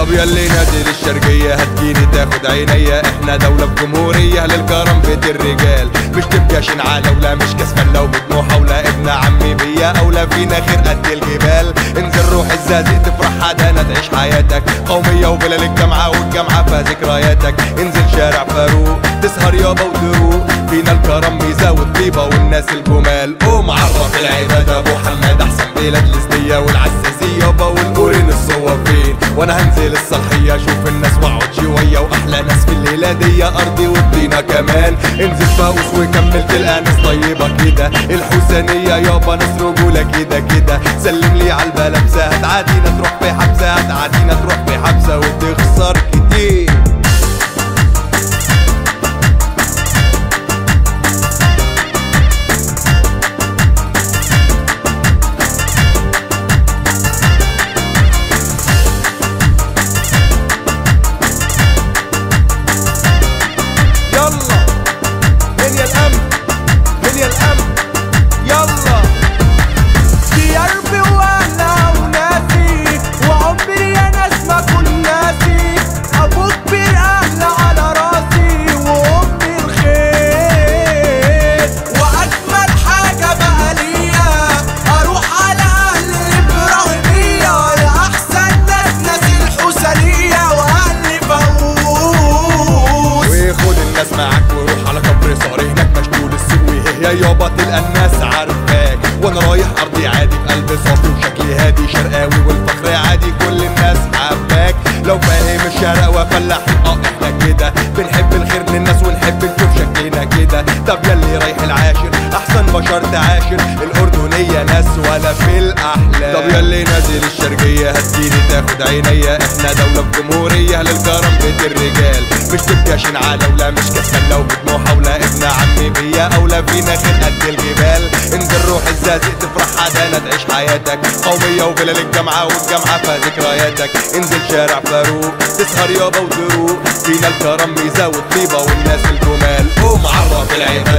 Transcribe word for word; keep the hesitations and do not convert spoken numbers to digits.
طب ياللي نازل الشرقية هتجيني تاخد عينيا، احنا دولة بجمهورية للكرم بيت الرجال، مش تبقى شنعانة ولا مش كسفلة وبطموحة ولا ابن عمي بيا أولى فينا خير قد الجبال. انزل روح الزازق تفرح حدانا تعيش حياتك قومية وبلال الجامعة والجامعة فيها ذكرياتك. انزل شارع فاروق تسهر يابا وتروق، فينا الكرم ميزة والطيبة والناس الجمال. قوم عرف العباد ابو حماد احسن بلاد الاسدية والعساسية يابا والقورين الصوافين، وانا هنزل الصالحية اشوف الناس واقعد شوية واحلى ناس في الليلة دي ارضي والطينة كمان. انزل فاقوس وكمل تلقى ناس طيبة كده، الحسينية يابا ناس رجولة كده كده. سلم لي على البلمسة هتعادينا تروح في حبسة، هتعادينا تروح في حبسة وتخسر كتير. يا يابا تلقى الناس عارفاك، وانا رايح ارضي عادي بقلب صافي وشكلي هادي شرقاوي والفخر عادي كل الناس حباك. لو فاهم الشرق وفلاحين اه احنا كده بنحب الخير للناس ونحب نشوف شكلنا كده. طب ياللي رايح العاشر احسن بشر تعاشر، الاردنية ناس ولا في الاحلام. طب ياللي نازل الشرقية هتجيني تاخد عينيا، احنا دولة بجمهورية للكرم بيت الرجال، مش تبقى شنعانة ولا مش كسفلة وبطموحة ولا ابن عمي بيا أولى فينا خير قد الجبال. انزل روح الزازق تفرح حدانا تعيش حياتك قومية وبلال الجامعة والجامعة فيها ذكرياتك. انزل شارع فاروق تسهر يابا وتروق، فينا الكرم ميزة والطيبة والناس الجمال. قوم عرف العباد